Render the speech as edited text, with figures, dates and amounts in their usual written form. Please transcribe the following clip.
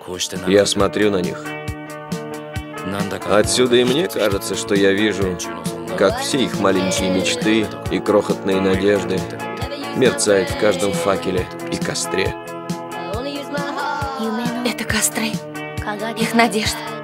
Я смотрю на них. Отсюда и мне кажется, что я вижу, как все их маленькие мечты и крохотные надежды мерцают в каждом факеле и костре. Это костры их надежд.